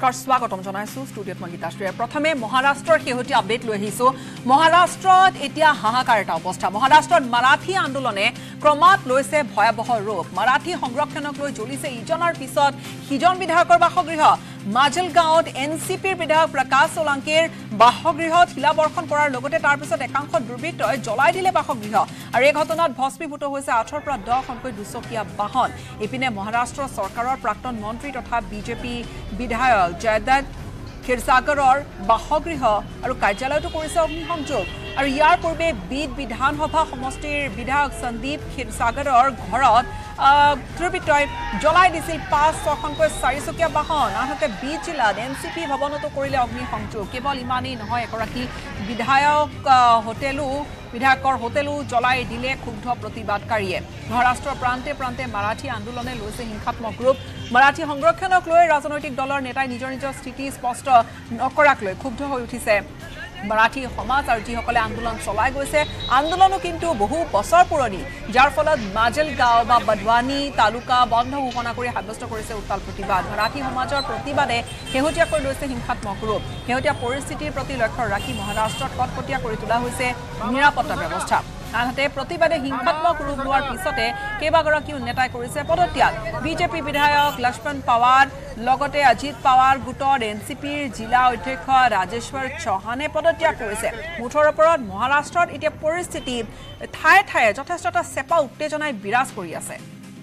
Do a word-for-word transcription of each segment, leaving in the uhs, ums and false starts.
নমস্কাৰ স্বাগতম জনাইছো ষ্টুডিঅ'ত মই গীতাশ্ৰী প্ৰথমে মহাৰাষ্ট্ৰৰ শেহতীয়া আপডেট লৈ আহিছো মহাৰাষ্ট্ৰত এতিয়া হাহাকাৰ এটা অৱস্থা মহাৰাষ্ট্ৰত মাৰাঠী আন্দোলনে ক্ৰমাৎ লৈছে ভয়াবহ ৰূপ মাৰাঠী সংৰক্ষণক লৈ জ্বলিছে ইজনৰ পিছত সিজন বিধায়কৰ বাসগৃহ মাজলগাঁৱত এনচিপিৰ বিধায়ক প্ৰকাশ সোলাংকিৰ বাসগৃহত শিলাবৰ্ষণ কৰাৰ লগতে তাৰ পিছত একাংশ দুৰ্বৃত্তই জ্বলাই দিলে বাসগৃহ আৰু এই ঘটনাত ভস্মীভূত হৈছে আঠৰ পৰা দহ খনকৈ দুচকীয়া বাহন ইপিনে মহাৰাষ্ট্ৰ চৰকাৰৰ প্ৰাক্তন মন্ত্ৰী তথা বিজেপি বিধায়ক জয়দত্ত ক্ষীৰসাগৰৰ বাসগৃহ আৰু কাৰ্যালয়টো কৰিছে অগ্নিসংযোগ আৰু ইয়াৰ পূৰ্বে বিদ বিধানসভা সমষ্টিৰ বিধায়ক সন্দীপ ক্ষীৰসাগৰৰ ঘৰত দুৰ্বৃত্তই জ্বলাই দিছিল পাঁচ ছখনকৈ চাৰিচকীয়া বাহন আনহাতে বিদ জিলাত এনচিপি ভৱনতো কৰিলে অগ্নিসংযোগ কেৱল ইমানেই নহয় এগৰাকী বিধায়ক হোটেলো বিধায়কৰ হোটেলো জ্বলাই দিলে ক্ষুব্ধ প্ৰতিবাদকাৰীয়ে মহাৰাষ্ট্ৰৰ প্ৰান্তে প্ৰান্তে মাৰাঠী আন্দোলনে লৈছে হিংসাত্মক ৰূপ মাৰাঠী সংৰক্ষণক লৈ ৰাজনৈতিক দলৰ নেতাই নিজৰ নিজৰ স্থিতি স্পষ্ট নকৰাক লৈ ক্ষুব্ধ হৈ উঠিছে মাৰাঠী সমাজ আৰু যিসকলে আন্দোলন চলাই গৈছে আন্দোলনো কিন্তু বহু বছৰ পুৰণি যাৰ ফলত মাজলগাঁও বা বদৱানী তালুকা বন্ধ ঘোষণা কৰি সাব্যস্ত কৰিছে উত্তাল প্ৰতিবাদ মাৰাঠী সমাজৰ প্ৰতিবাদে শেহতীয়াকৈ লৈছে হিংসাত্মক ৰূপ শেহতীয়া পৰিস্থিতিৰ প্ৰতি লক্ষ্য ৰাখি মহাৰাষ্ট্ৰত কটকটীয়া কৰি তোলা হৈছে নিৰাপত্তা ব্যৱস্থা আনহাতে প্ৰতিবাদে হিংসাত্মক ৰূপ লোৱাৰ পিছতে কেইবাগৰাকীও নেতাই কৰিছে পদত্যাগ বিজেপি বিধায়ক লক্ষ্মণ পাৱাৰ লগতে অজিত পাৱাৰ গোটৰ এনচিপিৰ জিলা অধ্যক্ষ ৰাজেশ্বৰ চৌহানে পদত্যাগ কৰিছে মুঠৰ ওপৰত মহাৰাষ্ট্ৰত এতিয়া পৰিস্থিতি ঠায়ে ঠায়ে যথেষ্ট এটা চেপা উত্তেজনাই বিৰাজ কৰি আছে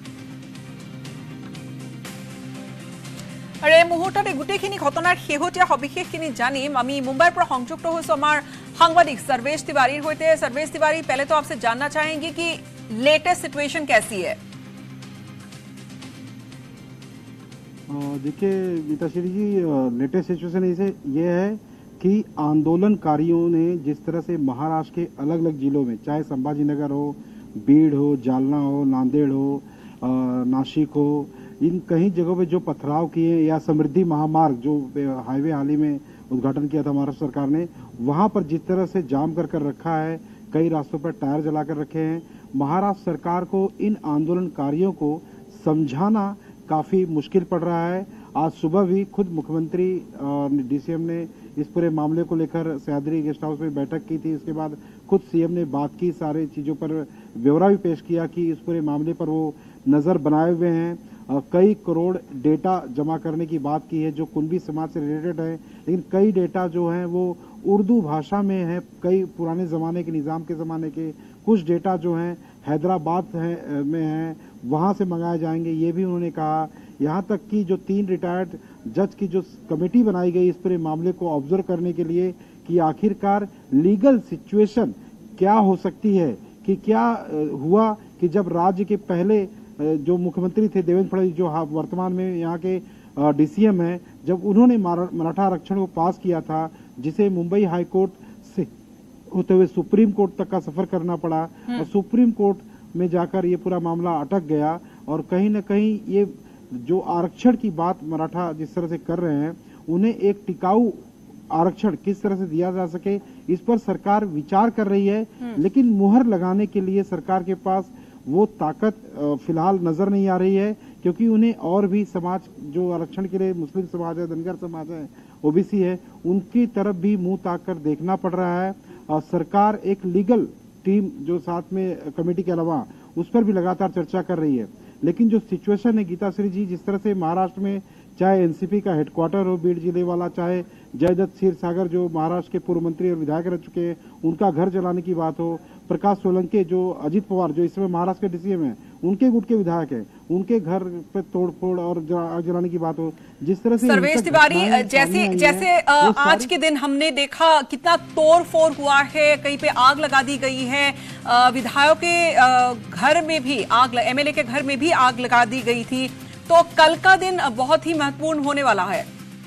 আৰু এই মুহূৰ্তত এই গোটেইখিনি ঘটনাৰ শেহতীয়া সবিশেষখিনি জানিম আমি মুম্বাইৰ পৰা সংযুক্ত হৈছো আমাৰ सांगवादिक सर्वेश तिवारी होते हैं सर्वेश तिवारी पहले तो आपसे जानना चाहेंगे कि लेटेस्ट सिचुएशन कैसी है देखिए गीताश्री जी लेटेस्ट सिचुएशन इसे ये है कि आंदोलनकारियों ने जिस तरह से महाराष्ट्र के अलग अलग जिलों में चाहे संभाजीनगर हो बीड़ हो जालना हो नांदेड़ हो नासिक हो इन कई जगहों पे जो पथराव किए या समृद्धि महामार्ग जो हाईवे हाल ही में उद्घाटन किया था महाराष्ट्र सरकार ने वहां पर जिस तरह से जाम कर कर रखा है कई रास्तों पर टायर जलाकर रखे हैं महाराष्ट्र सरकार को इन आंदोलनकारियों को समझाना काफी मुश्किल पड़ रहा है आज सुबह भी खुद मुख्यमंत्री डीसीएम ने इस पूरे मामले को लेकर सह्याद्री गेस्ट हाउस में बैठक की थी उसके बाद खुद सीएम ने बात की सारे चीजों पर ब्यौरा भी पेश किया कि इस पूरे मामले पर वो नजर बनाए हुए हैं कई करोड़ डेटा जमा करने की बात की है जो कुंभी समाज से रिलेटेड है लेकिन कई डेटा जो है वो उर्दू भाषा में है कई पुराने जमाने के निजाम के जमाने के कुछ डेटा जो है हैदराबाद है, में है वहां से मंगाए जाएंगे ये भी उन्होंने कहा यहाँ तक कि जो तीन रिटायर्ड जज की जो कमेटी बनाई गई इस पूरे मामले को ऑब्जर्व करने के लिए कि आखिरकार लीगल सिचुएशन क्या हो सकती है कि क्या हुआ कि जब राज्य के पहले जो मुख्यमंत्री थे देवेंद्र फडणवीस जो वर्तमान में यहाँ के डीसीएम हैं जब उन्होंने मराठा आरक्षण को पास किया था जिसे मुंबई हाई कोर्ट से होते हुए सुप्रीम कोर्ट तक का सफर करना पड़ा और सुप्रीम कोर्ट में जाकर ये पूरा मामला अटक गया और कहीं न कहीं ये जो आरक्षण की बात मराठा जिस तरह से कर रहे हैं उन्हें एक टिकाऊ आरक्षण किस तरह से दिया जा सके इस पर सरकार विचार कर रही है लेकिन मुहर लगाने के लिए सरकार के पास वो ताकत फिलहाल नजर नहीं आ रही है क्योंकि उन्हें और भी समाज जो आरक्षण के लिए मुस्लिम समाज है धनगर समाज है ओबीसी है उनकी तरफ भी मुंह ताक कर देखना पड़ रहा है और सरकार एक लीगल टीम जो साथ में कमेटी के अलावा उस पर भी लगातार चर्चा कर रही है लेकिन जो सिचुएशन है गीताश्री जी जिस तरह से महाराष्ट्र में चाहे एनसीपी का हेडक्वार्टर हो बीड़ जिले वाला चाहे जयदत्त क्षीरसागर जो महाराष्ट्र के पूर्व मंत्री और विधायक रह चुके हैं उनका घर जलाने की बात हो प्रकाश सोलंकी जो अजित पवार जो इस समय महाराष्ट्र के डीसीएम हैं उनके गुट के विधायक हैं उनके घर पे तोड़फोड़ और आग जलाने की बात हो जिस तरह से सर्वेश तिवारी जैसे जैसे आज के दिन हमने देखा कितना तोड़ फोड़ हुआ है कहीं पे आग लगा दी गई है विधायकों के घर में भी आग एमएलए के घर में भी आग लगा दी गई थी तो कल का दिन बहुत ही महत्वपूर्ण होने वाला है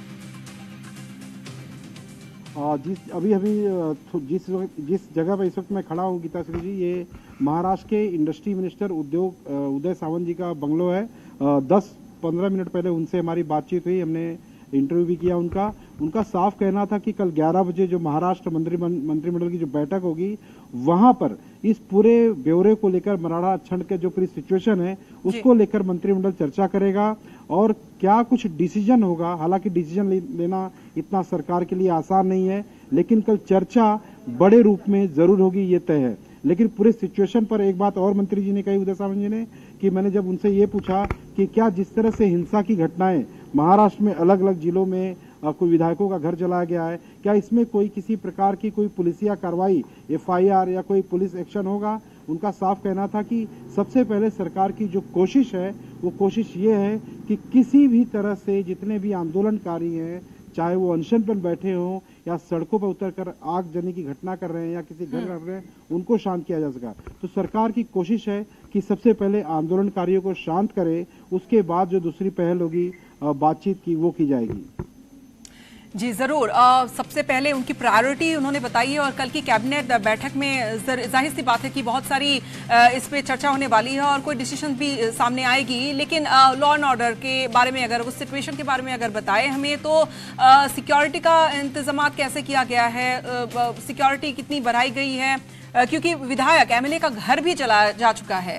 जिस अभी अभी जिस जिस जगह पर इस वक्त मैं खड़ा हूँ गीताश्री जी ये महाराष्ट्र के इंडस्ट्री मिनिस्टर उद्योग उदय सावंत जी का बंगलो है दस पंद्रह मिनट पहले उनसे हमारी बातचीत हुई हमने इंटरव्यू भी किया उनका उनका साफ कहना था कि कल ग्यारह बजे जो महाराष्ट्र मंत्री मंत्रिमंडल की जो बैठक होगी वहां पर इस पूरे ब्यौरे को लेकर मराठा छंद के जो पूरी सिचुएशन है उसको लेकर मंत्रिमंडल चर्चा करेगा और क्या कुछ डिसीजन होगा। हालांकि डिसीजन ले, लेना इतना सरकार के लिए आसान नहीं है, लेकिन कल चर्चा बड़े रूप में जरूर होगी, ये तय है। लेकिन पूरे सिचुएशन पर एक बात और मंत्री जी ने कही, उदय सामंत जी ने, कि मैंने जब उनसे ये पूछा कि क्या जिस तरह से हिंसा की घटनाएं महाराष्ट्र में अलग अलग जिलों में कोई विधायकों का घर जलाया गया है, क्या इसमें कोई किसी प्रकार की कोई पुलिसिया कार्रवाई, एफआईआर या कोई पुलिस एक्शन होगा। उनका साफ कहना था कि सबसे पहले सरकार की जो कोशिश है वो कोशिश ये है कि किसी भी तरह से जितने भी आंदोलनकारी हैं, चाहे वो अनशन पर बैठे हों या सड़कों पर उतरकर आगजनी की घटना कर रहे हैं या किसी घर कर रहे हैं, उनको शांत किया जा सका। तो सरकार की कोशिश है कि सबसे पहले आंदोलनकारियों को शांत करे, उसके बाद जो दूसरी पहल होगी बातचीत की वो की जाएगी। जी जरूर। आ, सबसे पहले उनकी प्रायोरिटी उन्होंने बताई है और कल की कैबिनेट बैठक में जाहिर सी बात है कि बहुत सारी आ, इस पे चर्चा होने वाली है और कोई डिसीजन भी सामने आएगी। लेकिन लॉ एंड ऑर्डर के बारे में अगर उस सिचुएशन के बारे में अगर बताएं हमें, तो सिक्योरिटी का इंतजाम कैसे किया गया है, सिक्योरिटी कितनी बढ़ाई गई है, आ, क्योंकि विधायक एमएलए का घर भी चला जा चुका है।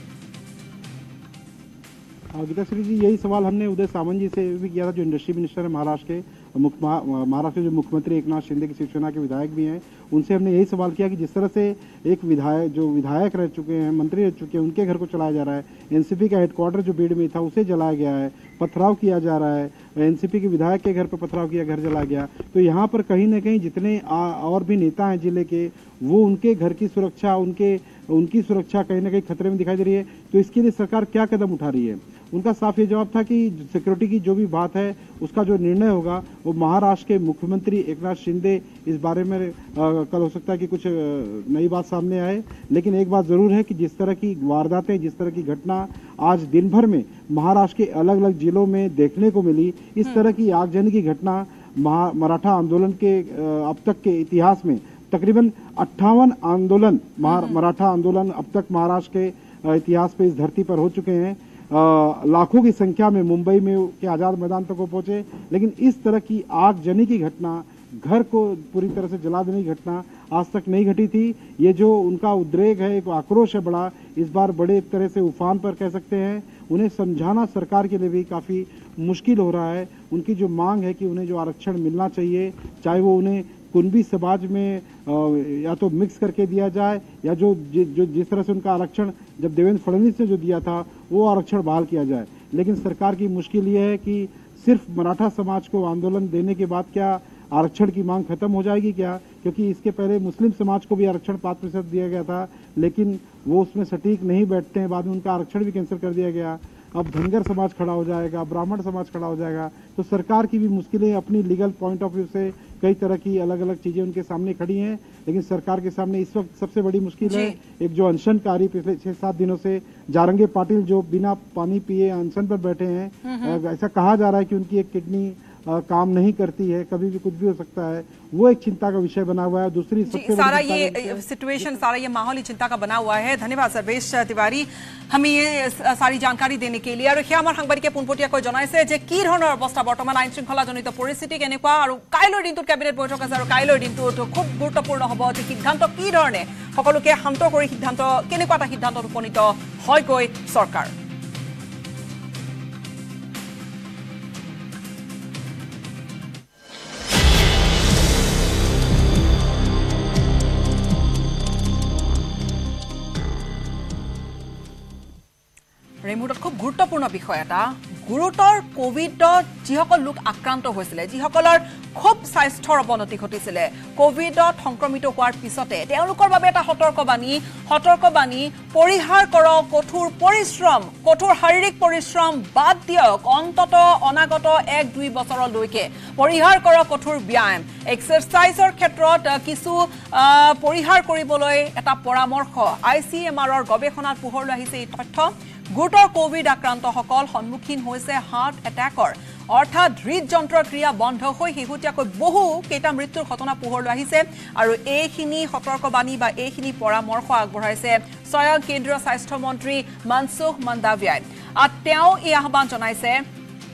गीताश्री जी, यही सवाल हमने उदय सामंत जी से भी किया था, जो इंडस्ट्री मिनिस्टर है महाराष्ट्र के, महाराष्ट्र के जो मुख्यमंत्री एक नाथ शिंदे की शिवसेना के विधायक भी हैं। उनसे हमने यही सवाल किया कि जिस तरह से एक विधायक जो विधायक रह चुके हैं, मंत्री रह चुके हैं, उनके घर को चलाया जा रहा है, एनसीपी का हेडक्वार्टर जो बीड़ में था उसे जलाया गया है, पथराव किया जा रहा है, एनसीपी के विधायक के घर पर पथराव किया, घर जलाया गया। तो यहाँ पर कहीं न कहीं जितने और भी नेता हैं जिले के, वो उनके घर की सुरक्षा, उनके उनकी सुरक्षा कहीं ना कहीं खतरे में दिखाई दे रही है। तो इसके लिए सरकार क्या कदम उठा रही है। उनका साफ ये जवाब था कि सिक्योरिटी की जो भी बात है उसका जो निर्णय होगा वो महाराष्ट्र के मुख्यमंत्री एक नाथ शिंदे, इस बारे में आ, कल हो सकता है कि कुछ नई बात सामने आए। लेकिन एक बात जरूर है कि जिस तरह की वारदातें, जिस तरह की घटना आज दिन भर में महाराष्ट्र के अलग अलग जिलों में देखने को मिली, इस तरह की आगजनी की घटना मराठा आंदोलन के अब तक के इतिहास में तकरीबन अट्ठावन आंदोलन, मराठा आंदोलन अब तक महाराष्ट्र के इतिहास पे इस धरती पर हो चुके हैं। आ, लाखों की संख्या में मुंबई में के आजाद मैदान तक वो पहुंचे, लेकिन इस तरह की आगजनी की घटना, घर को पूरी तरह से जला देने की घटना आज तक नहीं घटी थी। ये जो उनका उद्रेक है, एक आक्रोश है बड़ा, इस बार बड़े एक तरह से उफान पर कह सकते हैं। उन्हें समझाना सरकार के लिए भी काफी मुश्किल हो रहा है। उनकी जो मांग है कि उन्हें जो आरक्षण मिलना चाहिए, चाहे वो उन्हें कुंभी समाज में या तो मिक्स करके दिया जाए या जो जो जिस तरह से उनका आरक्षण जब देवेंद्र फडणवीस ने जो दिया था वो आरक्षण बहाल किया जाए। लेकिन सरकार की मुश्किल ये है कि सिर्फ मराठा समाज को आंदोलन देने के बाद क्या आरक्षण की मांग खत्म हो जाएगी क्या? क्योंकि इसके पहले मुस्लिम समाज को भी आरक्षण पांच प्रतिशत दिया गया था, लेकिन वो उसमें सटीक नहीं बैठते हैं, बाद में उनका आरक्षण भी कैंसिल कर दिया गया। अब धनगर समाज खड़ा हो जाएगा, ब्राह्मण समाज खड़ा हो जाएगा। तो सरकार की भी मुश्किलें अपनी लीगल पॉइंट ऑफ व्यू से कई तरह की अलग अलग चीजें उनके सामने खड़ी हैं। लेकिन सरकार के सामने इस वक्त सबसे बड़ी मुश्किल है एक जो अनशनकारी पिछले छह सात दिनों से जारंगे पाटिल जो बिना पानी पिए अनशन पर बैठे हैं, ऐसा कहा जा रहा है कि उनकी एक किडनी आ, काम नहीं करती है, कभी भी कुछ भी हो सकता है, वो एक चिंता का विषय बना हुआ है। दूसरी सबसे सारा ये सिचुएशन, सारा ये माहौल ही चिंता का बना हुआ है। धन्यवाद सर्वेश तिवारी हमें ये सारी जानकारी देने के लिए। और সেয়া আমাৰ সাংবাদিকে পোনপটীয়াকৈ জনাইছে যে কি ধৰণৰ অৱস্থা বৰ্তমান আইন শৃংখলাজনিত পৰিস্থিতি কেনেকুৱা আৰু কাইলৈৰ দিনটোত কেবিনেট বৈঠক আছে আৰু কাইলৈৰ দিনটোত খুব গুৰুত্বপূৰ্ণ হ'ব যে সিদ্ধান্ত কি ধৰণে সকলোকে শান্ত কৰি সিদ্ধান্ত কেনেকুৱা এটা সিদ্ধান্তত উপনীত হয়গৈ চৰকাৰ। এই মুহূৰ্তত খুব গুৰুত্বপূৰ্ণ বিষয় এটা, গুৰুতৰ কোভিডত যিসকল লোক আক্ৰান্ত হৈছিলে, যিসকলৰ খুব স্বাস্থ্যৰ অৱনতি ঘটিছিলে, কোভিডত সংক্ৰমিত হোৱাৰ পিছতে তেওঁলোকৰ বাবে এটা সতৰ্কবাণী সতৰ্কবাণী পৰিহাৰ কৰক কঠোৰ পৰিশ্ৰম, কঠোৰ শাৰীৰিক পৰিশ্ৰম বাদ দিয়ক, অন্তত অনাগত এক দুই বছৰলৈকে পৰিহাৰ কৰক কঠোৰ ব্যায়াম, এক্সাৰচাইজৰ ক্ষেত্ৰত কিছু পৰিহাৰ কৰিবলৈ এটা পৰামৰ্শ। আই চি এম আৰৰ গৱেষণাত পোহৰলৈ আহিছে এই তথ্য। গুৰুতৰ কোভিড আক্ৰান্তসকল সন্মুখীন হৈছে হাৰ্ট এটেকৰ, অৰ্থাৎ হৃদযন্ত্ৰৰ ক্ৰিয়া বন্ধ হৈ শেহতীয়াকৈ বহু কেইটা মৃত্যুৰ ঘটনা পোহৰলৈ আহিছে। আৰু এইখিনি সতৰ্কবাণী বা এইখিনি পৰামৰ্শ আগবঢ়াইছে স্বয়ং কেন্দ্ৰীয় স্বাস্থ্যমন্ত্ৰী মনসুখ মাণ্ডাভিয়াই। আৰু তেওঁ এই আহ্বান জনাইছে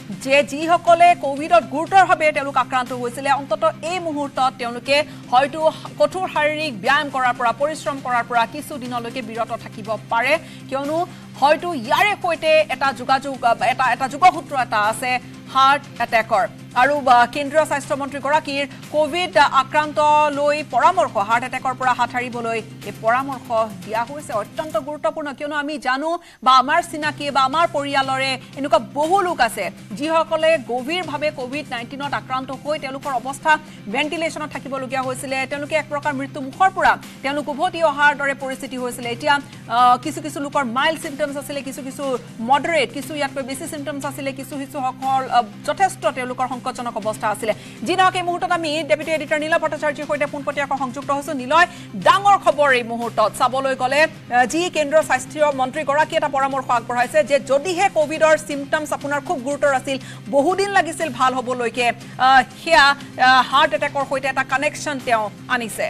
যে যিসকলে কোভিডত গুৰুতৰভাৱে তেওঁলোক আক্ৰান্ত হৈছিলে অন্তত এই মুহূৰ্তত তেওঁলোকে হয়তো কঠোৰ শাৰীৰিক ব্যায়াম কৰাৰ পৰা পৰিশ্ৰম কৰাৰ পৰা কিছু দিনলৈকে বিৰত থাকিব পাৰে কিয়নো হয়তো ইয়াৰে সৈতে এটা যোগাযোগ এটা এটা যোগসূত্ৰ এটা আছে হাৰ্ট এটেকৰ আৰু কেন্দ্ৰীয় স্বাস্থ্য মন্ত্ৰী গৰাকীৰ কোভিড আক্ৰান্ত লৈ পৰামৰ্শ হাৰ্ট এটেকৰ পৰা হাত সাৰিবলৈ এই পৰামৰ্শ দিয়া হৈছে অত্যন্ত গুৰুত্বপূৰ্ণ কিয়নো আমি জানো বা আমাৰ চিনাকি বা আমাৰ পৰিয়ালৰে এনেকুৱা বহু লোক আছে যিসকলে গভীৰভাৱে কোভিড নাইনটিনত আক্ৰান্ত হৈ তেওঁলোকৰ অৱস্থা ভেন্টিলেশ্যনত থাকিবলগীয়া হৈছিলে তেওঁলোকে এক প্ৰকাৰ মৃত্যু মুখৰ পৰা তেওঁলোক উভতি অহাৰ দৰে পৰিস্থিতি হৈছিলে এতিয়া কিছু কিছু লোকৰ মাইল্ড চিম্পটমছ আছিলে কিছু কিছু মডাৰেট কিছু ইয়াতকৈ বেছি চিম্পটমছ আছিলে কিছু কিছু সকল যথেষ্ট তেওঁলোকৰ সংকটজনক অৱস্থা আছিলে যিনক এই মুহূৰ্তত আমি ডেপুটি এডিটৰ নীলয় ভট্টাচাৰ্যৰ সৈতে পোনপটীয়াকৈ সংযুক্ত হৈছো নীলয় ডাঙৰ খবৰ এই মুহূৰ্তত চাবলৈ গ'লে যি কেন্দ্ৰীয় স্বাস্থ্য মন্ত্ৰী গৰাকী এটা পৰামৰ্শ আগবঢ়াইছে যে যদিহে কোভিডৰ চিম্পটমছ আপোনাৰ খুব গুৰুতৰ আছিল বহুদিন লাগিছিল ভাল হ'বলৈকে সেয়া হাৰ্ট এটেকৰ সৈতে এটা কানেকশ্যন তেওঁ আনিছে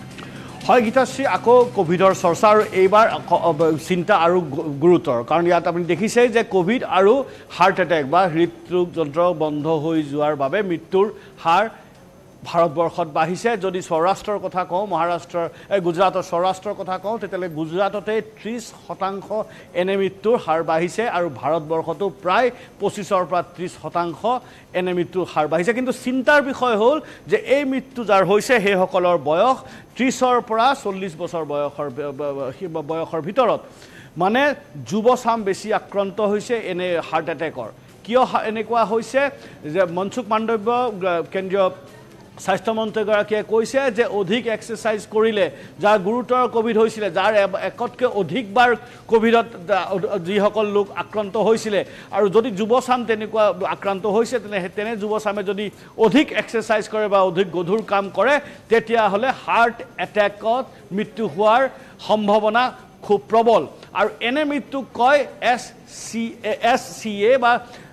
হয় গীতাশ্ৰী আকৌ কোভিডৰ চৰ্চা আৰু এইবাৰ চিন্তা আৰু গুৰুতৰ কাৰণ ইয়াত আপুনি দেখিছে যে কোভিড আৰু হাৰ্ট এটেক বা হৃদৰোগ যন্ত্ৰ বন্ধ হৈ যোৱাৰ বাবে মৃত্যুৰ হাৰ ভাৰতবৰ্ষত বাঢ়িছে যদি সৌৰাষ্ট্ৰৰ কথা কওঁ মহাৰাষ্ট্ৰৰ গুজৰাটৰ সৌৰাষ্ট্ৰৰ কথা কওঁ তেতিয়াহ'লে গুজৰাটতে ত্ৰিছ শতাংশ এনে মৃত্যুৰ হাৰ বাঢ়িছে আৰু ভাৰতবৰ্ষতো প্ৰায় পঁচিছৰ পৰা ত্ৰিছ শতাংশ এনে মৃত্যুৰ হাৰ বাঢ়িছে কিন্তু চিন্তাৰ বিষয় হ'ল যে এই মৃত্যু যাৰ হৈছে সেইসকলৰ বয়স ত্ৰিছৰ পৰা চল্লিছ বছৰ বয়সৰ বয়সৰ ভিতৰত মানে যুৱচাম বেছি আক্ৰান্ত হৈছে এনে হাৰ্ট এটেকৰ কিয় এনেকুৱা হৈছে যে মনসুখ মাণ্ডব্য কেন্দ্ৰীয় স্বাস্থ্যমন্ত্ৰীগৰাকীয়ে কৈছে যে অধিক এক্সাৰচাইজ কৰিলে যাৰ গুৰুতৰ কোভিড হৈছিলে যাৰ একতকৈ অধিকবাৰ কোভিডত যিসকল লোক আক্ৰান্ত হৈছিলে আৰু যদি যুৱচাম তেনেকুৱা আক্ৰান্ত হৈছে তেনে তেনে যুৱচামে যদি অধিক এক্সাৰচাইজ কৰে বা অধিক গধুৰ কাম কৰে তেতিয়াহ'লে হাৰ্ট এটেকত মৃত্যু হোৱাৰ সম্ভাৱনা খুব প্ৰবল আৰু এনে মৃত্যুক কয় S C S C A বা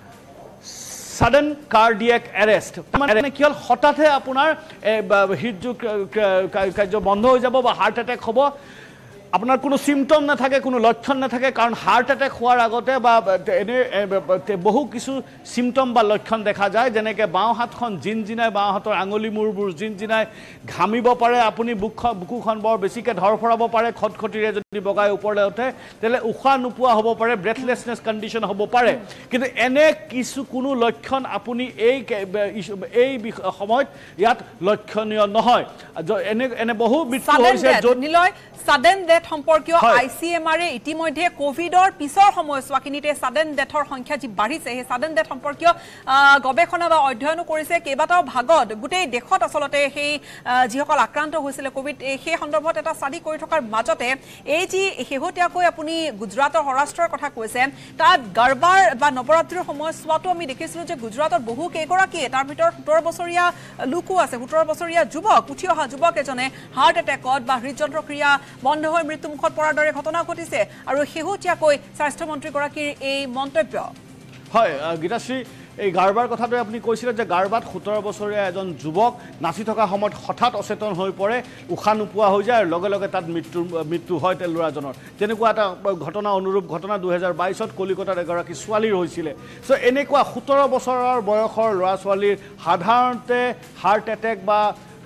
sudden cardiac arrest মানে কি হল হঠাতে আপোনাৰ হৃদযোগ কাৰ্য বন্ধ হৈ যাব বা হাৰ্ট এটেক হ'ব আপোনাৰ কোনো সিম্পটম নাথাকে কোনো লক্ষণ নাথাকে কাৰণ হাৰ্ট এটেক হোৱাৰ আগতে বা এনে বহু কিছু সিম্পটম বা লক্ষণ দেখা যায় যেনেকে বাওঁ হাতখন জিনজিনাই বাওঁ হাতৰ আঙুলি মূৰবোৰ জিনজিনাই ঘামিব পাৰে আপুনি বুকখন বুকুখন বৰ বেছিকৈ ধৰফৰাব পাৰে খটখটিৰে যদি বগাই ওপৰলৈ উঠে তেলে উশাহ নোপোৱা হ'ব পাৰে ব্ৰেথলেছনেছ কণ্ডিশ্যন হ'ব পাৰে কিন্তু এনে কিছু কোনো লক্ষণ আপুনি এই এই সময়ত ইয়াত লক্ষণীয় নহয় এনে এনে বহু মৃত্যু হৈছে য'ত নিলয় সাডেন ডেথ সম্পৰ্কীয় আইসিএমআৰে ইতিমধ্যে কোভিডৰ পিছৰ সময়ছোৱাখিনিতে সাডেন ডেথৰ সংখ্যা যি বাঢ়িছে সেই সাডেন ডেথ সম্পৰ্কীয় গৱেষণা বা অধ্যয়ন কৰিছে কেইবাটাও ভাগত গোটেই দেশত আচলতে সেই যিসকল আক্ৰান্ত হৈছিলে কোভিড সেই সন্দৰ্ভত এটা ষ্টাডি কৰি থকাৰ মাজতে এই যি শেহতীয়াকৈ আপুনি গুজৰাটৰ সৌৰাষ্ট্ৰৰ কথা কৈছে তাত গাৰবাৰ বা নৱৰাত্ৰিৰ সময়ছোৱাতো আমি দেখিছিলোঁ যে গুজৰাটত বহু কেইগৰাকীয়ে তাৰ ভিতৰত সোতৰ বছৰীয়া লোকো আছে সোতৰ বছৰীয়া যুৱক উঠি অহা যুৱক এজনে হাৰ্ট এটেকত বা হৃদযন্ত্ৰ ক্ৰিয়া বন্ধ হৈ মৃত্যুমুখত পৰাৰ দৰে ঘটনা ঘটিছে আৰু শেহতীয়াকৈ স্বাস্থ্যমন্ত্ৰীগৰাকীৰ এই মন্তব্য হয় গীতাশ্ৰী এই গাৰবাৰ কথাটো আপুনি কৈছিলে যে গাৰবাত সোতৰ বছৰীয়া এজন যুৱক নাচি থকা সময়ত হঠাৎ অচেতন হৈ পৰে উশাহ নোপোৱা হৈ যায় আৰু লগে লগে তাত মৃত্যু মৃত্যু হয় তেওঁ ল'ৰাজনৰ তেনেকুৱা এটা ঘটনা অনুৰূপ ঘটনা দুহেজাৰ বাইছত কলিকতাত এগৰাকী ছোৱালীৰ হৈছিলে চ' এনেকুৱা সোতৰ বছৰৰ বয়সৰ ল'ৰা ছোৱালীৰ সাধাৰণতে হাৰ্ট এটেক বা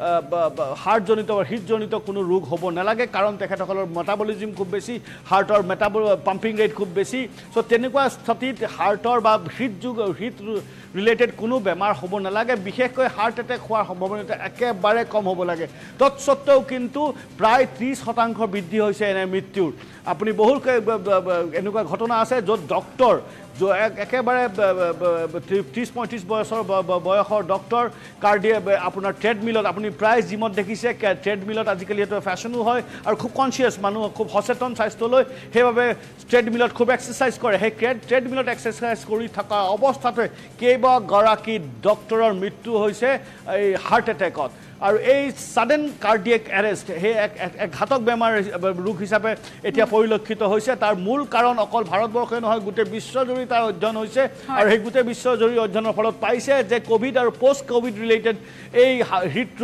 হাৰ্টজনিত বা হৃদজনিত কোনো ৰোগ হ'ব নালাগে কাৰণ তেখেতসকলৰ মেটাবলিজিম খুব বেছি হাৰ্টৰ মেটাবল পাম্পিং ৰেট খুব বেছি চ' তেনেকুৱা স্থিতিত হাৰ্টৰ বা হৃদযোগ হৃদ ৰিলেটেড কোনো বেমাৰ হ'ব নালাগে বিশেষকৈ হাৰ্ট এটেক হোৱাৰ সম্ভাৱনা একেবাৰে কম হ'ব লাগে তৎসত্ত্বেও কিন্তু প্ৰায় ত্ৰিছ শতাংশ বৃদ্ধি হৈছে এনে মৃত্যুৰ আপুনি বহু এনেকুৱা ঘটনা আছে য'ত ডক্তৰ একেবাৰে ত্ৰিছ পঁয়ত্ৰিছ বছৰ বয়সৰ ডক্তৰ কাৰ্ডিয়ে আপোনাৰ ট্ৰেডমিলত আপুনি প্ৰায় জিমত দেখিছে ট্ৰেডমিলত আজিকালি এইটো ফেশ্বনো হয় আৰু খুব কনচিয়াছ মানুহ খুব সচেতন স্বাস্থ্যলৈ সেইবাবে ট্ৰেডমিলত খুব এক্সাৰচাইজ কৰে সেই ট্ৰেডমিলত এক্সাৰচাইজ কৰি থকা অৱস্থাতে কেইবাগৰাকী ডক্তৰৰ মৃত্যু হৈছে এই হাৰ্ট এটেকত আৰু এই সাডেন কাৰ্ডিয়েক এৰেষ্ট সেই এক ঘাতক বেমাৰ ৰোগ হিচাপে এতিয়া পৰিলক্ষিত হৈছে তাৰ মূল কাৰণ অকল ভাৰতবৰ্ষই নহয় গোটেই বিশ্বজুৰি তাৰ অধ্যয়ন হৈছে আৰু সেই গোটেই বিশ্বজুৰি অধ্যয়নৰ ফলত পাইছে যে কোভিড আৰু পোষ্ট কোভিড ৰিলেটেড এই হৃদৰোগ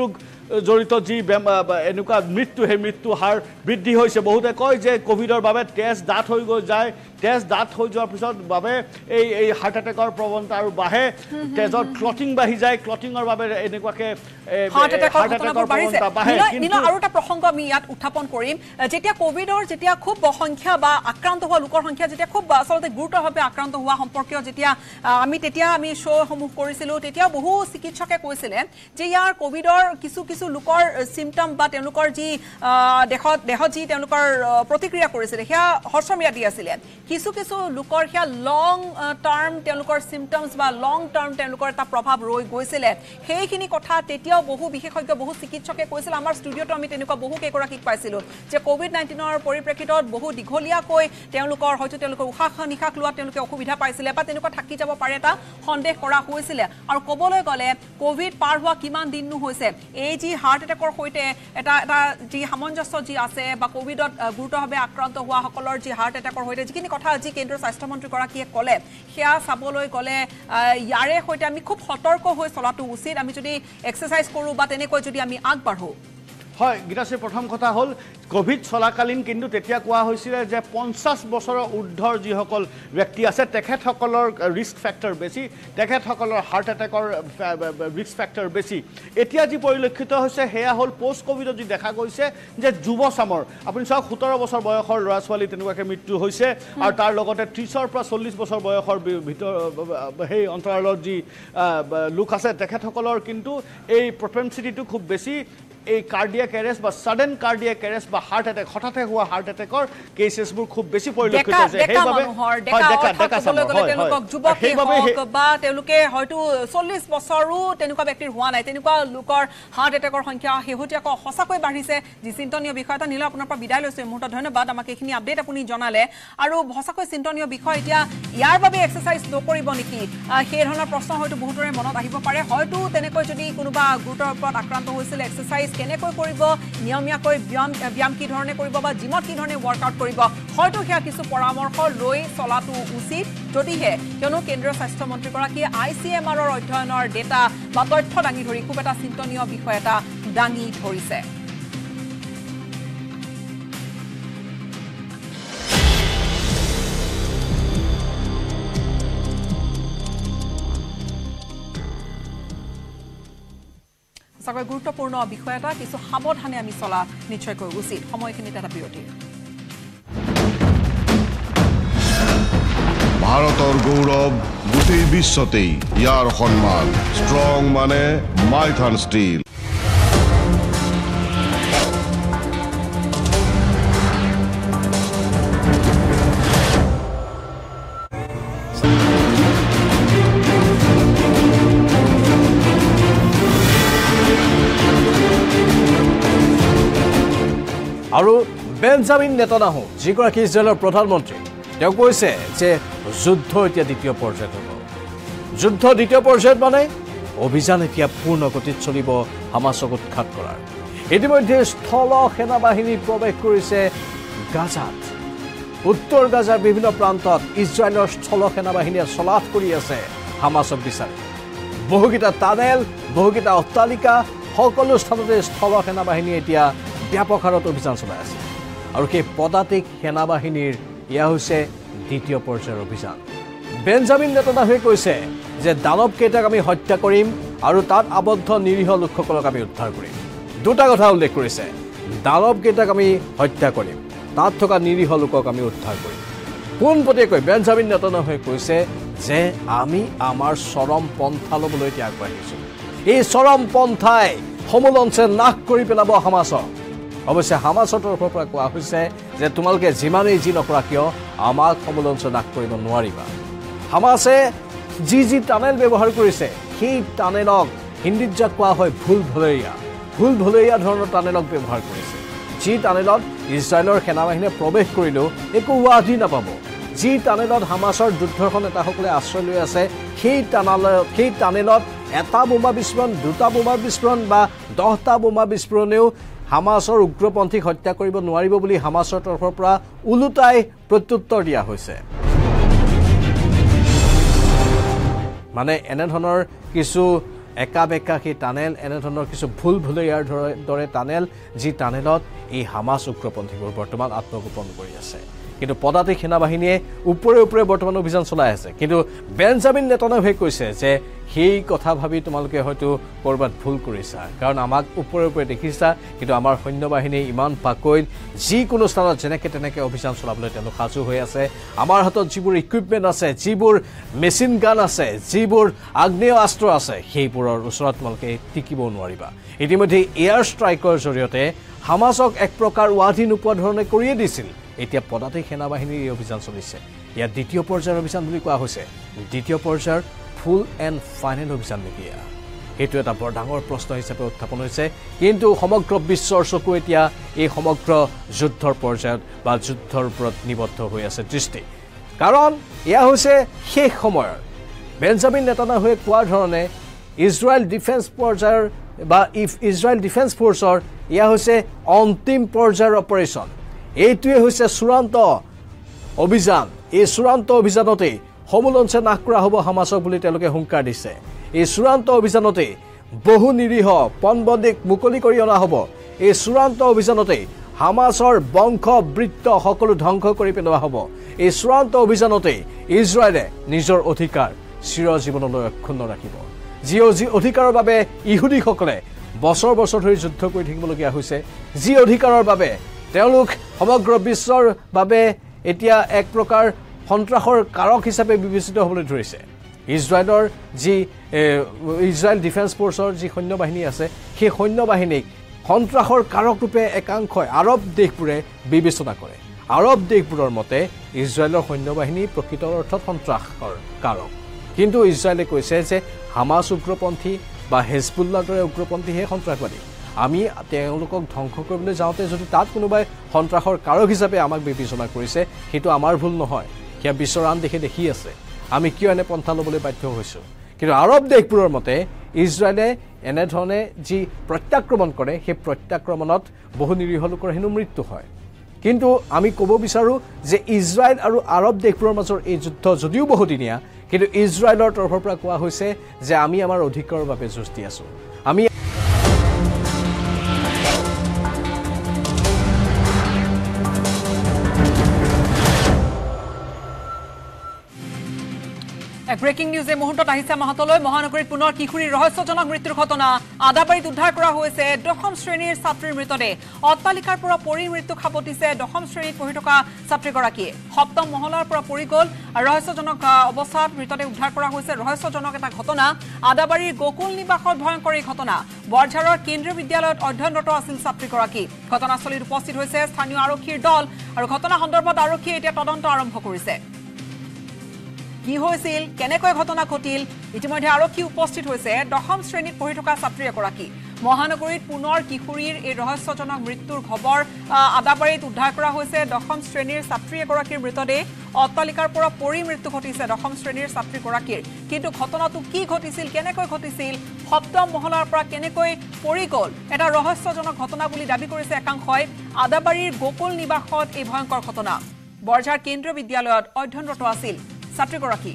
জড়িত যি এনেকুৱা মৃত্যু সেই মৃত্যু হাৰ বৃদ্ধি হৈছে বহুতে কয় যে কোভিডৰ বাবে তেজ ডাঠ হৈ গৈ যায় তেজ ডাঠ হৈ যোৱাৰ পিছত বাবে এই এই হাৰ্ট এটেকৰ প্ৰৱণতা আৰু বাঢ়ে তেজত ক্লটিং বাঢ়ি যায় ক্লটিঙৰ বাবে এনেকুৱাকে হাৰ্ট এটেকৰ প্ৰৱণতা বাঢ়ে কিন্তু আৰু এটা প্ৰসংগ আমি ইয়াত উত্থাপন কৰিম যেতিয়া কোভিডৰ যেতিয়া খুব সংখ্যা বা আক্ৰান্ত হোৱা লোকৰ সংখ্যা যেতিয়া খুব আচলতে গুৰুতৰভাৱে আক্ৰান্ত হোৱা সম্পৰ্কীয় যেতিয়া আমি তেতিয়া আমি শ্ব'সমূহ কৰিছিলোঁ তেতিয়া বহু চিকিৎসকে কৈছিলে যে ইয়াৰ কোভিডৰ কিছু কিছু লোকৰ চিমটম বা তেওঁলোকৰ যি দেহত দেহত যি তেওঁলোকৰ প্ৰতিক্ৰিয়া কৰিছিলে সেয়া হৰ্ষম্যাদী আছিলে কিছু কিছু লোকৰ সেয়া লং টাৰ্ম তেওঁলোকৰ চিমটমছ বা লং টাৰ্ম তেওঁলোকৰ এটা প্ৰভাৱ ৰৈ গৈছিলে সেইখিনি কথা তেতিয়াও বহু বিশেষজ্ঞ বহু চিকিৎসকে কৈছিল আমাৰ ষ্টুডিঅ'টো আমি তেনেকুৱা বহু কেইগৰাকীক পাইছিলোঁ যে কোভিড নাইণ্টিনৰ পৰিপ্ৰেক্ষিতত বহু দীঘলীয়াকৈ তেওঁলোকৰ হয়তো তেওঁলোকৰ উশাহ নিশাহ লোৱাত তেওঁলোকে অসুবিধা পাইছিলে বা তেনেকুৱা থাকি যাব পাৰে এটা সন্দেহ কৰা হৈছিলে আৰু ক'বলৈ গ'লে কোভিড পাৰ হোৱা কিমান দিননো হৈছে এই যি হাৰ্ট এটেকৰ সৈতে এটা এটা যি সামঞ্জস্য যি আছে বা কোভিডত গুৰুতৰভাৱে আক্ৰান্ত হোৱাসকলৰ যি হাৰ্ট এটেকৰ সৈতে যিখিনি কথা আজি কেন্দ্ৰীয় স্বাস্থ্যমন্ত্ৰীগৰাকীয়ে ক'লে সেয়া চাবলৈ গ'লে ইয়াৰে সৈতে আমি খুব সতৰ্ক হৈ চলাটো উচিত আমি যদি এক্সাৰচাইজ কৰোঁ বা তেনেকৈ যদি আমি আগবাঢ়োঁ হয় গীতাশ্ৰী প্ৰথম কথা হ'ল কোভিড চলাকালীন কিন্তু তেতিয়া কোৱা হৈছিলে যে পঞ্চাছ বছৰৰ ঊৰ্ধৰ যিসকল ব্যক্তি আছে তেখেতসকলৰ ৰিস্ক ফেক্টৰ বেছি তেখেতসকলৰ হাৰ্ট এটেকৰ ৰিস্ক ফেক্টৰ বেছি এতিয়া যি পৰিলক্ষিত হৈছে সেয়া হ'ল পষ্ট কোভিডত যি দেখা গৈছে যে যুৱচামৰ আপুনি চাওক সোতৰ বছৰ বয়সৰ ল'ৰা ছোৱালী তেনেকুৱাকৈ মৃত্যু হৈছে আৰু তাৰ লগতে ত্ৰিছৰ পৰা চল্লিছ বছৰ বয়সৰ ভিতৰ সেই অন্তৰালত যি লোক আছে তেখেতসকলৰ কিন্তু এই প্ৰপেনচিটিটো খুব বেছি এই কাৰ্ডিয়াক এৰেষ্ট বা সাডেন কাৰ্ডিয়াক এৰেষ্ট বা হাৰ্ট এটেক হঠাতে হোৱা হাৰ্ট এটেকৰ কেছেছবোৰ খুব বেছি পৰিলক্ষিত হৈছে সেইবাবে তেওঁলোকক যুৱকেই হওক বা তেওঁলোকে হয়তো চল্লিছ বছৰো তেনেকুৱা ব্যক্তিৰ হোৱা নাই তেনেকুৱা লোকৰ হাৰ্ট এটেকৰ সংখ্যা শেহতীয়াকৈ সঁচাকৈ বাঢ়িছে যি চিন্তনীয় বিষয় এটা নিলে আপোনাৰ পৰা বিদায় লৈছোঁ এই মুহূৰ্তত ধন্যবাদ আমাক এইখিনি আপডেট আপুনি জনালে আৰু সঁচাকৈ চিন্তনীয় বিষয় এতিয়া ইয়াৰ বাবে এক্সাৰচাইজ নকৰিব নেকি সেই ধৰণৰ প্ৰশ্ন হয়তো বহুতৰে মনত আহিব পাৰে হয়তো তেনেকৈ যদি কোনোবা গুৰুতৰ ওপৰত আক্ৰান্ত হৈছিল এক্সাৰচাইজ কেনেকৈ কৰিব নিয়মীয়াকৈ ব্যায়াম ব্যায়াম কি ধৰণে কৰিব বা জিমত কি ধৰণে ৱৰ্কআউট কৰিব হয়তো সেয়া কিছু পৰামৰ্শ লৈ চলাটো উচিত যদিহে কিয়নো কেন্দ্ৰীয় স্বাস্থ্যমন্ত্ৰীগৰাকীয়ে আই চি এম আৰৰ অধ্যয়নৰ ডেটা বা তথ্য দাঙি ধৰি খুব এটা চিন্তনীয় বিষয় এটা দাঙি ধৰিছে সঁচাকৈ গুৰুত্বপূৰ্ণ বিষয় এটা কিছু সাৱধানে আমি চলা নিশ্চয়কৈ উচিত সময়খিনিত এটা বিৰতি ভাৰতৰ গৌৰৱ গোটেই বিশ্বতেই ইয়াৰ সন্মান ষ্ট্ৰং মানে মাইথান ষ্টীল আৰু বেঞ্জামিন নেতান্যাহু যিগৰাকী ইজৰাইলৰ প্ৰধানমন্ত্ৰী তেওঁ কৈছে যে যুদ্ধ এতিয়া দ্বিতীয় পৰ্যায়ত হ'ব যুদ্ধ দ্বিতীয় পৰ্যায়ত মানে অভিযান এতিয়া পূৰ্ণ গতিত চলিব হামাছক উৎখাত কৰাৰ ইতিমধ্যে স্থল সেনাবাহিনী প্ৰৱেশ কৰিছে গাজাত উত্তৰ গাজাৰ বিভিন্ন প্ৰান্তত ইজৰাইলৰ স্থল সেনাবাহিনীয়ে চলাথ কৰি আছে হামাছক বিচাৰি বহুকেইটা টানেল বহুকেইটা অট্টালিকা সকলো স্থানতে স্থল সেনাবাহিনীয়ে এতিয়া ব্যাপক হাৰত অভিযান চলাই আছে আৰু সেই পদাতিক সেনাবাহিনীৰ এয়া হৈছে দ্বিতীয় পৰ্যায়ৰ অভিযান বেঞ্জামিন নেতান্যাহুৱে কৈছে যে দানৱকেইটাক আমি হত্যা কৰিম আৰু তাত আবদ্ধ নিৰীহ লোকসকলক আমি উদ্ধাৰ কৰিম দুটা কথা উল্লেখ কৰিছে দানৱকেইটাক আমি হত্যা কৰিম তাত থকা নিৰীহ লোকক আমি উদ্ধাৰ কৰিম পোনপটীয়াকৈ বেঞ্জামিন নেতান্যাহুৱে কৈছে যে আমি আমাৰ চৰম পন্থা ল'বলৈ এতিয়া আগবাঢ়িছোঁ এই চৰম পন্থাই সমুলঞ্চে নাশ কৰি পেলাব হামাছক অৱশ্যে হামাছৰ তৰফৰ পৰা কোৱা হৈছে যে তোমালোকে যিমানেই যি নকৰা কিয় আমাক সমুলঞ্চে নাশ কৰিব নোৱাৰিবা হামাছে যি যি টানেল ব্যৱহাৰ কৰিছে সেই টানেলক হিন্দীত যাক কোৱা হয় ভুল ভলৈয়া ভুল ভলৈয়া ধৰণৰ টানেলক ব্যৱহাৰ কৰিছে যি টানেলত ইজৰাইলৰ সেনাবাহিনীয়ে প্ৰৱেশ কৰিলেও একো উৱাদি নাপাব যি টানেলত হামাছৰ যুদ্ধৰ নেতাসকলে আশ্ৰয় লৈ আছে সেই টানেলত সেই টানেলত এটা বোমা বিস্ফোৰণ দুটা বোমা বিস্ফোৰণ বা দহটা বোমা বিস্ফোৰণেও হামাছৰ উগ্ৰপন্থীক হত্যা কৰিব নোৱাৰিব বুলি হামাছৰ তৰফৰ পৰা উলুটাই প্ৰত্যুত্তৰ দিয়া হৈছে মানে এনেধৰণৰ কিছু একা বেকা সেই টানেল এনেধৰণৰ কিছু ভুল ভুলैयाৰ দৰে টানেল যি টানেলত এই হামাস উগ্ৰপন্থীবোৰ বৰ্তমান আত্মগোপন কৰি আছে কিন্তু পদাতিক সেনাবাহিনীয়ে ওপৰে ওপৰে বৰ্তমান অভিযান চলাই আছে কিন্তু বেঞ্জামিন নেতান্যাহুৱে কৈছে যে সেই কথা ভাবি তোমালোকে হয়তো কৰবাত ভুল কৰিছা কাৰণ আমাক ওপৰে ওপৰে দেখিছা কিন্তু আমাৰ সৈন্যবাহিনী ইমান পাকৈল যিকোনো স্থানত যেনেকে তেনেকে অভিযান চলাবলৈ তেওঁলোক সাজু হৈ আছে আমাৰ হাতত যিবোৰ ইকুইপমেণ্ট আছে যিবোৰ মেচিন গান আছে যিবোৰ আগ্নেয় অস্ত্ৰ আছে সেইবোৰৰ ওচৰত তোমালোকে টিকিব নোৱাৰিবা ইতিমধ্যে এয়াৰ ষ্ট্ৰাইকৰ জৰিয়তে হামাসক এক প্ৰকাৰ ৱাধি নোপোৱা ধৰণে কৰিয়ে দিছিল এতিয়া পদাতিক সেনাবাহিনীৰ এই অভিযান চলিছে ইয়াত দ্বিতীয় পৰ্যায়ৰ অভিযান বুলি কোৱা হৈছে দ্বিতীয় পৰ্যায়ৰ ফুল এণ্ড ফাইনেল অভিযান নেকি এইটো এটা বৰ ডাঙৰ প্ৰশ্ন হিচাপে উত্থাপন হৈছে কিন্তু সমগ্ৰ বিশ্বৰ চকু এতিয়া এই সমগ্ৰ যুদ্ধৰ পৰ্যায়ত বা যুদ্ধৰ ওপৰত নিবদ্ধ হৈ আছে দৃষ্টি কাৰণ এয়া হৈছে শেষ সময়ৰ বেঞ্জামিন নেতান্যাহুৱে কোৱাৰ ধৰণে ইজৰাইল ডিফেন্স পৰ্যায়ৰ বা ইফ ইজৰাইল ডিফেন্স ফ'ৰ্চৰ এয়া হৈছে অন্তিম পৰ্যায়ৰ অপাৰেশ্যন এইটোৱে হৈছে চূড়ান্ত অভিযান এই চূড়ান্ত অভিযানতে সমুলঞ্চে নাশ কৰা হ'ব হামাসক বুলি তেওঁলোকে হুংকাৰ দিছে এই চূড়ান্ত অভিযানতে বহু নিৰীহ পণবন্দীক মুকলি কৰি অনা হ'ব এই চূড়ান্ত অভিযানতে হামাসৰ বংশ বৃত্ত সকলো ধ্বংস কৰি পেলোৱা হ'ব এই চূড়ান্ত অভিযানতে ইজৰাইলে নিজৰ অধিকাৰ চিৰজীৱনলৈ অক্ষুণ্ণ ৰাখিব যি অধিকাৰৰ বাবে ইহুদীসকলে বছৰ বছৰ ধৰি যুদ্ধ কৰি থাকিবলগীয়া হৈছে যি অধিকাৰৰ বাবে তেওঁলোক সমগ্ৰ বিশ্বৰ বাবে এতিয়া এক প্ৰকাৰ সন্ত্ৰাসৰ কাৰক হিচাপে বিবেচিত হ'বলৈ ধৰিছে ইজৰাইলৰ যি ইজৰাইল ডিফেন্স ফ'ৰ্চৰ যি সৈন্যবাহিনী আছে সেই সৈন্যবাহিনীক সন্ত্ৰাসৰ কাৰক ৰূপে একাংশই আৰৱ দেশবোৰে বিবেচনা কৰে আৰৱ দেশবোৰৰ মতে ইজৰাইলৰ সৈন্যবাহিনী প্ৰকৃত অৰ্থত সন্ত্ৰাসৰ কাৰক কিন্তু ইজৰাইলে কৈছে যে হামাস উগ্ৰপন্থী বা হেজবুল্লাৰ দৰে উগ্ৰপন্থীহে সন্ত্ৰাসবাদী আমি তেওঁলোকক ধ্বংস কৰিবলৈ যাওঁতে যদি তাত কোনোবাই সন্ত্ৰাসৰ কাৰক হিচাপে আমাক বিবেচনা কৰিছে সেইটো আমাৰ ভুল নহয় সেয়া বিশ্বৰ আন দেশে দেখি আছে আমি কিয় এনে পন্থা ল'বলৈ বাধ্য হৈছোঁ কিন্তু আৰৱ দেশবোৰৰ মতে ইজৰাইলে এনেধৰণে যি প্ৰত্যাক্ৰমণ কৰে সেই প্ৰত্যাক্ৰমণত বহু নিৰীহ লোকৰ হেনো মৃত্যু হয় কিন্তু আমি ক'ব বিচাৰোঁ যে ইজৰাইল আৰু আৰৱ দেশবোৰৰ মাজৰ এই যুদ্ধ যদিও বহুদিনীয়া কিন্তু ইজৰাইলৰ তৰফৰ পৰা কোৱা হৈছে যে আমি আমাৰ অধিকাৰৰ বাবে যুঁজ দি আছোঁ আমি ব্ৰেকিং নিউজ এই মুহূৰ্তত আহিছে মাহতলৈ মহানগৰীত পুনৰ কিশোৰীৰ ৰহস্যজনক মৃত্যুৰ ঘটনা আদাবাৰীত উদ্ধাৰ কৰা হৈছে দশম শ্ৰেণীৰ ছাত্ৰীৰ মৃতদেহ অট্টালিকাৰ পৰা পৰি মৃত্যুক সাৱটিছে দশম শ্ৰেণীত পঢ়ি থকা ছাত্ৰীগৰাকীয়ে সপ্তম মহলাৰ পৰা পৰি গ'ল ৰহস্যজনক অৱস্থাত মৃতদেহ উদ্ধাৰ কৰা হৈছে ৰহস্যজনক এটা ঘটনা আদাবাৰীৰ গোকুল নিবাসত ভয়ংকৰ এই ঘটনা বৰঝাৰৰ কেন্দ্ৰীয় বিদ্যালয়ত অধ্যয়নৰত আছিল ছাত্ৰীগৰাকী ঘটনাস্থলীত উপস্থিত হৈছে স্থানীয় আৰক্ষীৰ দল আৰু ঘটনা সন্দৰ্ভত আৰক্ষীয়ে এতিয়া তদন্ত আৰম্ভ কৰিছে কি হৈছিল কেনেকৈ ঘটনা ঘটিল ইতিমধ্যে আৰক্ষী উপস্থিত হৈছে দশম শ্ৰেণীত পঢ়ি থকা ছাত্ৰী এগৰাকী মহানগৰীত পুনৰ কিশোৰীৰ এই ৰহস্যজনক মৃত্যুৰ খবৰ আদাবাৰীত উদ্ধাৰ কৰা হৈছে দশম শ্ৰেণীৰ ছাত্ৰী এগৰাকীৰ মৃতদেহ অট্টালিকাৰ পৰা পৰি মৃত্যু ঘটিছে দশম শ্ৰেণীৰ ছাত্ৰীগৰাকীৰ কিন্তু ঘটনাটো কি ঘটিছিল কেনেকৈ ঘটিছিল সপ্তম মহলাৰ পৰা কেনেকৈ পৰি গ'ল এটা ৰহস্যজনক ঘটনা বুলি দাবী কৰিছে একাংশই আদাবাৰীৰ গোকুল নিবাসত এই ভয়ংকৰ ঘটনা বৰঝাৰ কেন্দ্ৰীয় বিদ্যালয়ত অধ্যয়নৰত আছিল ছাত্ৰীগৰাকী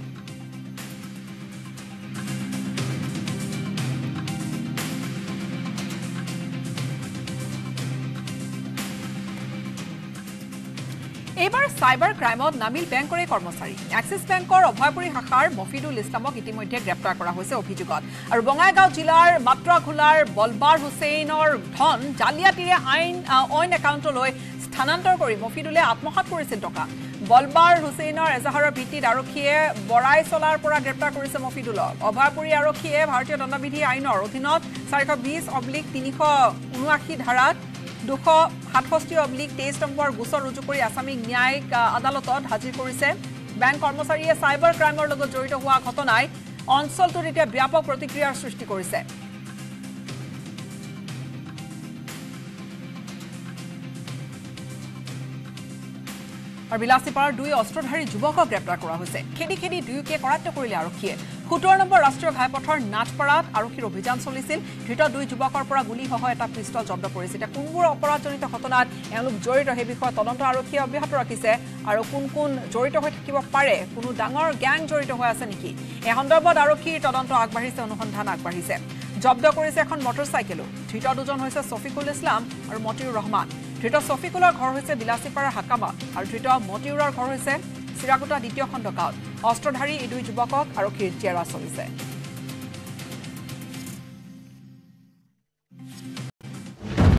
এইবাৰ সাইবাৰ ক্ৰাইমত নামিল বেংকৰে কৰ্মচাৰী এক্সিছ বেংকৰ অভয়পুৰী শাখাৰ মফিদুল ইছলামক ইতিমধ্যে গ্ৰেপ্তাৰ কৰা হৈছে অভিযোগত আৰু বঙাইগাঁও জিলাৰ মাত্ৰাখোলাৰ বলবাৰ হুছেইনৰ ধন জালিয়াতিৰে আইন অইন একাউণ্টলৈ স্থানান্তৰ কৰি মফিদুলে আত্মসাৎ কৰিছিল টকা বলবাৰ হুছেইনৰ এজাহাৰৰ ভিত্তিত আৰক্ষীয়ে বৰাই চলাৰ পৰা গ্ৰেপ্তাৰ কৰিছে মফিদুলক অভয়পুৰী আৰক্ষীয়ে ভাৰতীয় দণ্ডবিধি আইনৰ অধীনত চাৰিশ বিশ অব্লিক তিনিশ ঊনাশী ধাৰাত দুশ সাতষষ্ঠি অব্লিক তেইছ নম্বৰ গোচৰ ৰুজু কৰি আছামিক ন্যায়িক আদালতত হাজিৰ কৰিছে বেংক কৰ্মচাৰীয়ে চাইবাৰ ক্ৰাইমৰ লগত জড়িত হোৱা ঘটনাই অঞ্চলটোত এতিয়া ব্যাপক প্ৰতিক্ৰিয়াৰ সৃষ্টি কৰিছে আৰু বিলাসীপাৰাৰ দুই অস্ত্ৰধাৰী যুৱকক গ্ৰেপ্তাৰ কৰা হৈছে খেদি খেদি দুয়োকে কৰায়ত্ব কৰিলে আৰক্ষীয়ে সোতৰ নম্বৰ ৰাষ্ট্ৰীয় ঘাইপথৰ নাটপাৰাত আৰক্ষীৰ অভিযান চলিছিল ধৃত দুই যুৱকৰ পৰা গুলীসহ এটা পিষ্টল জব্দ কৰিছে এতিয়া কোনবোৰ অপৰাধজনিত ঘটনাত এওঁলোক জড়িত সেই বিষয়ে তদন্ত আৰক্ষীয়ে অব্যাহত ৰাখিছে আৰু কোন কোন জড়িত হৈ থাকিব পাৰে কোনো ডাঙৰ গ্যাং জড়িত হৈ আছে নেকি এই সন্দৰ্ভত আৰক্ষীৰ তদন্ত আগবাঢ়িছে অনুসন্ধান আগবাঢ়িছে জব্দ কৰিছে এখন মটৰচাইকেলো ধৃত দুজন হৈছে ছফিকুল ইছলাম আৰু মতিউৰ ৰহমান ধৃত ছফিকুলৰ ঘৰ হৈছে বিলাসীপাৰা হাকামা আৰু ধৃত মতিউৰৰ ঘৰ হৈছে চিৰাকুটা দ্বিতীয় খণ্ড গাঁৱত অস্ত্ৰধাৰী এই দুই যুৱকক আৰক্ষীৰ জেৰা চলিছে